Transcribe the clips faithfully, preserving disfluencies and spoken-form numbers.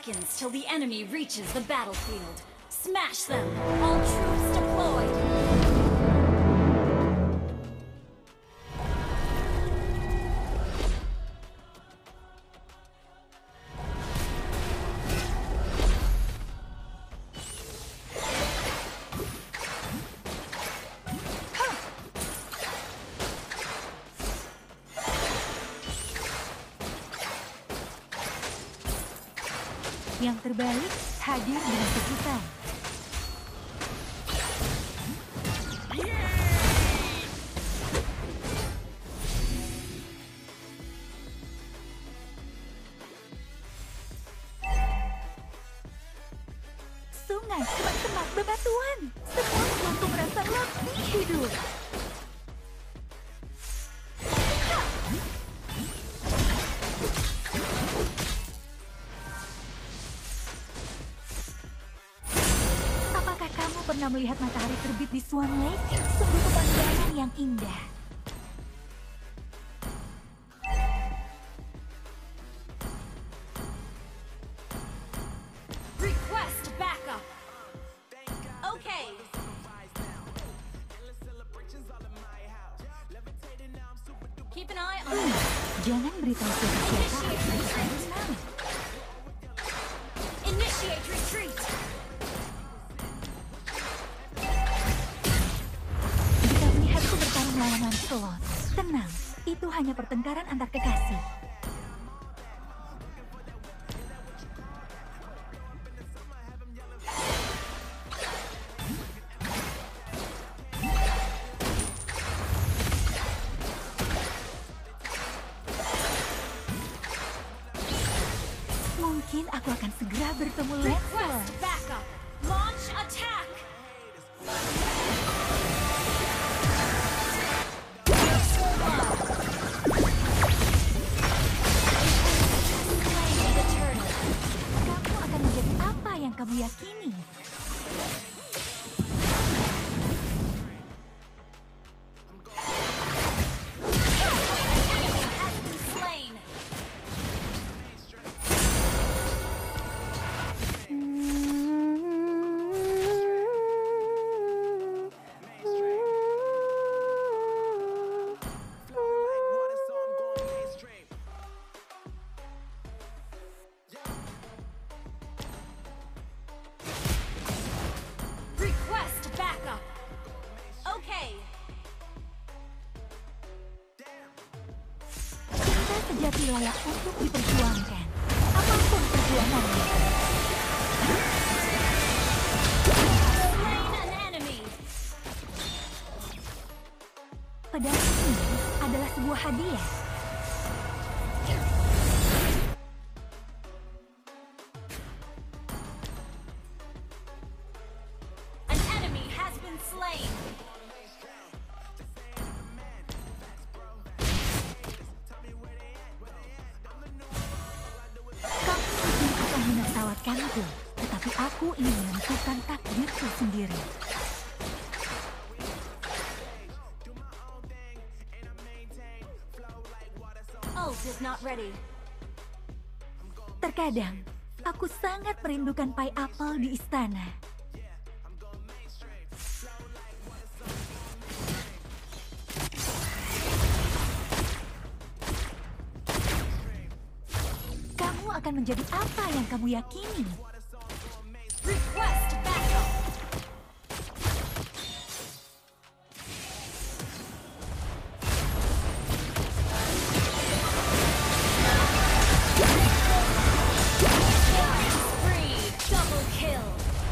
seconds till the enemy reaches the battlefield. Smash them! All troops deployed! Yang terbaik hadir dengan kejutan. Sungai semak-semak bebatuan. Semua membuatku merasa lebih hidup. Pernah melihat matahari terbit di Swan Lake? Sungguh pemandangan yang indah. Request backup. Okay. Keep an eye on. Hmm, jangan beritahu siapa-siapa. Initiate retreat. Melawan Lancelot. Tenang, itu hanya pertengkaran antar kekasih. Mungkin aku akan segera bertemu Lancelot. Backup. Launch attack. Kamu yakini? Sejati layak untuk diperjuangkan, apapun perjuangannya. Pedang ini adalah sebuah hadiah. An enemy has been slain. Menertawakanku, tetapi aku ingin menentukan takdirku sendiri. Ult is not ready. Terkadang, aku sangat merindukan pai apel di istana. Akan menjadi apa yang kamu yakini? Request backup. Spree, double kill.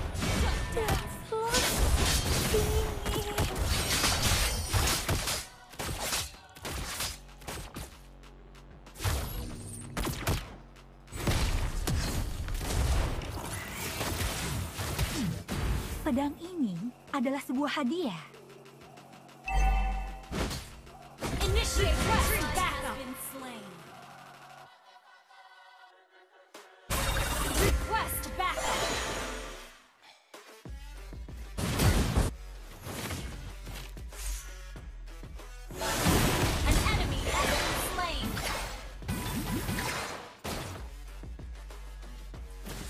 Pedang ini adalah sebuah hadiah. Initiate retreat backup. Request backup. An enemy has been slain.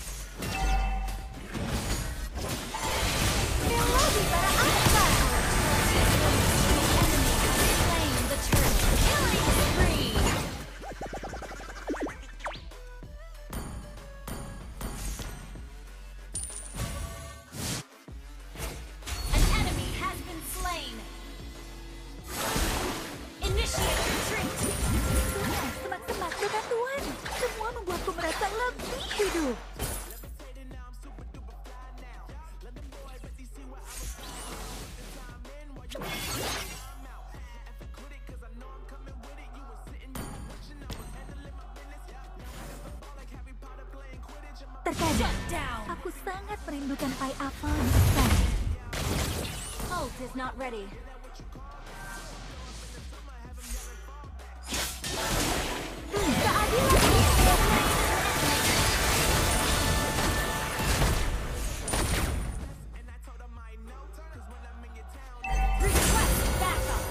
Tidak. down. Aku sangat merindukan pie apple di istana. Ult is not ready. Hmm, keadilan. Request backup.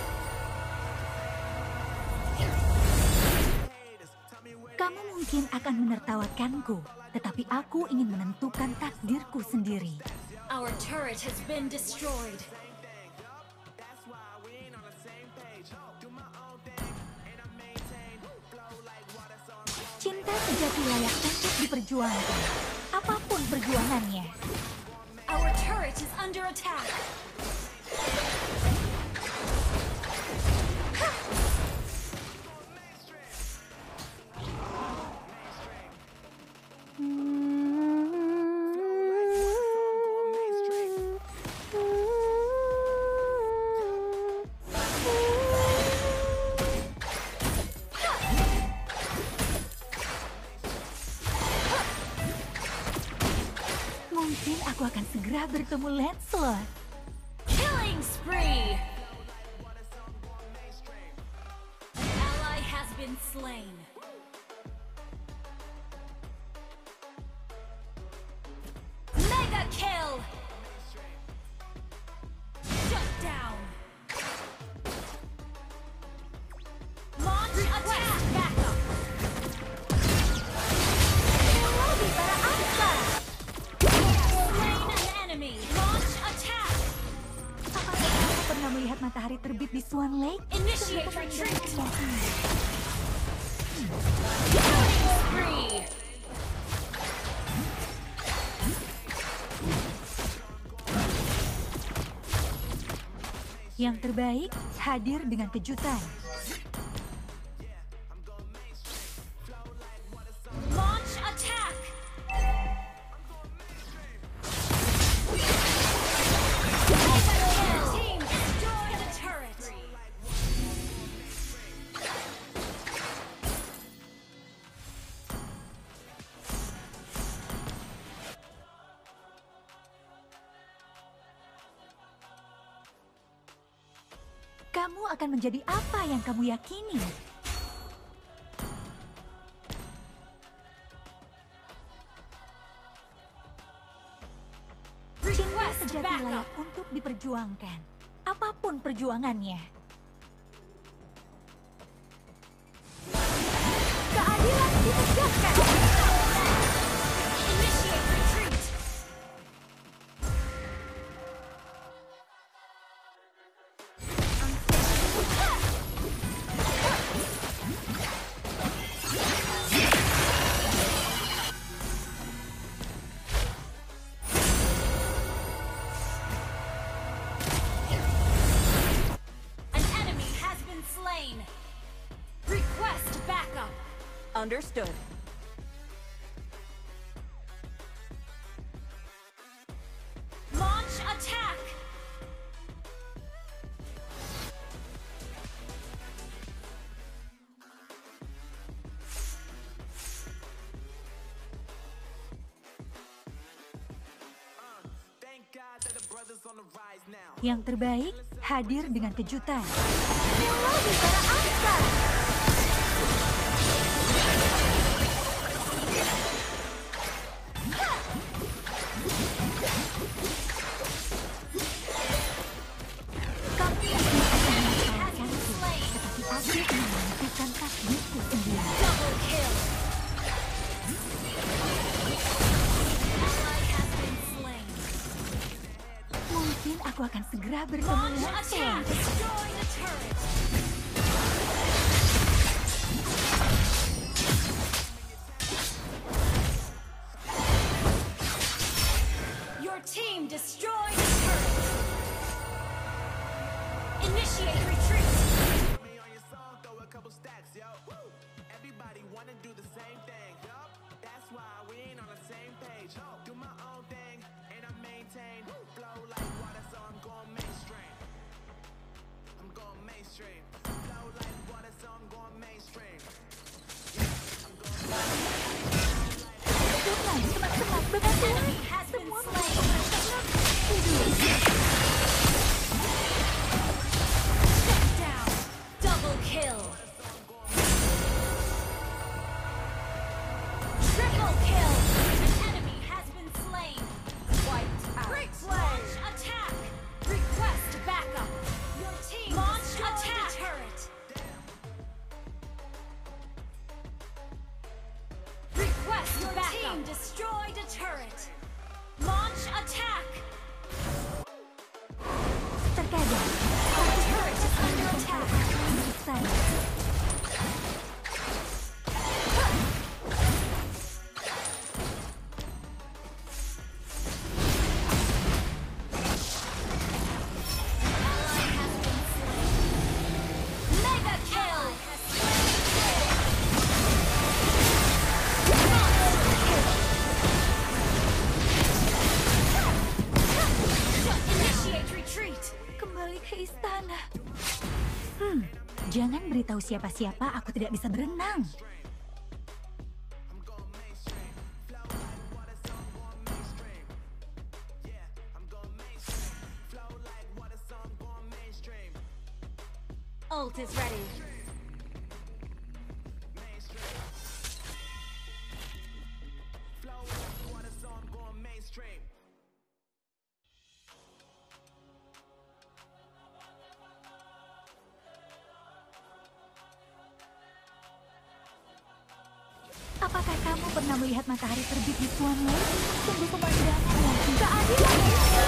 Kamu mungkin akan menertawakanku, tetapi aku ingin menentukan takdirku sendiri. Our turret has been destroyed. Cinta sejati layak untuk diperjuangkan, apapun perjuangannya. Our turret is under attack. Mungkin aku akan segera bertemu Lancelot. Killing spree. Ally has been slain. Mega kill. Shut down. Launch attack backup. Lagi para angsa. Slain an enemy. Launch attack. Apakah kamu pernah melihat matahari terbit di Swan Lake? Initiate retreat. Hmm. Killing spree. Yang terbaik hadir dengan kejutan. Launch attack. Mega team destroy the turret. Kamu akan menjadi apa yang kamu yakini. Cinta Request sejati backup. layak untuk diperjuangkan, apapun perjuangannya. Keadilan ditegakkan. Initiate retreat. An enemy has been slain. Request backup. Understood. Launch attack. Yang terbaik hadir dengan kejutan. Lagi para angsa. Kamu mungkin akan menertawakanku, tetapi aku ingin menentukan takdirku sendiri. Double kill. Ally has been slain. Mungkin aku akan segera bertemu Launch attack. Lancelot. Destroy the turret. Your team destroyed the turret. Initiate retreat. Everybody wanna do the same thing. That's why we ain't on the same page. Do my own thing and I maintain. Flow like water, so I'm going mainstream. I'm going mainstream. Flow like water, so I'm going mainstream. Jangan semak-semak beberapa istana. Hmm, jangan beritahu siapa-siapa aku tidak bisa berenang. Ult is ready. Apakah kamu pernah melihat matahari terbit di Swan Lake? Sungguh memandangku. Keadilan.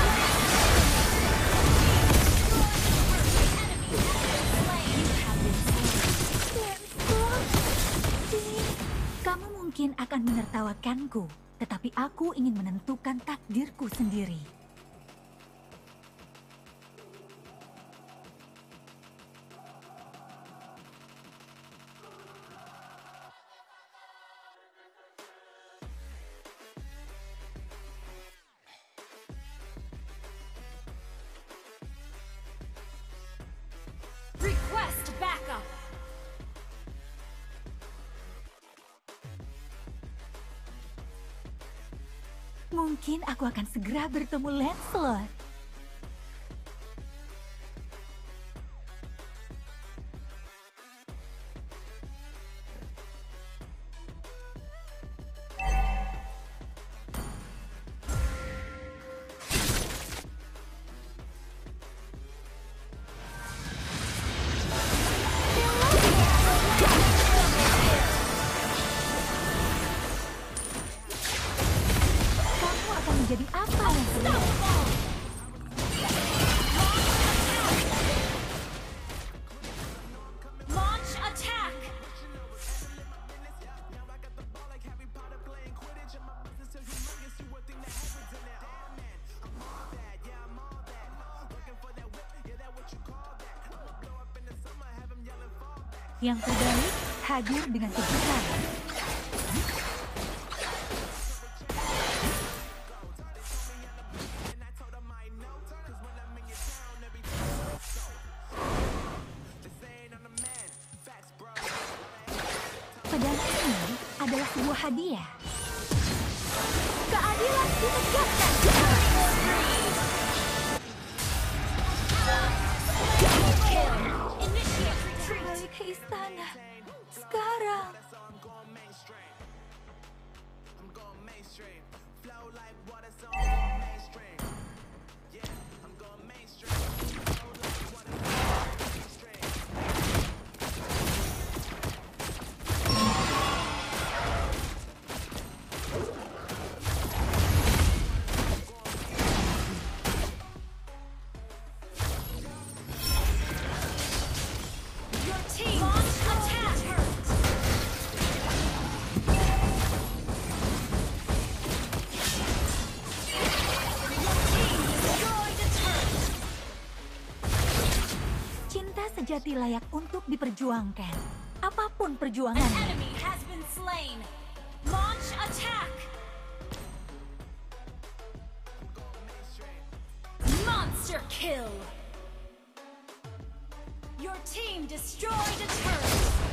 Kamu mungkin akan menertawakanku, tetapi aku ingin menentukan takdirku sendiri. Request backup. Mungkin aku akan segera bertemu Lancelot. Jadi apa yang terjadi? Launch attack. Yang terbaik hadir dengan kejutan. Pedang ini adalah sebuah hadiah. Keadilan ditegakkan. Kembali ke istana. Sekarang. Sejati layak untuk diperjuangkan. Apapun perjuangan. An enemy has been slain. Launch attack. Monster kill. Your team destroyed a turret.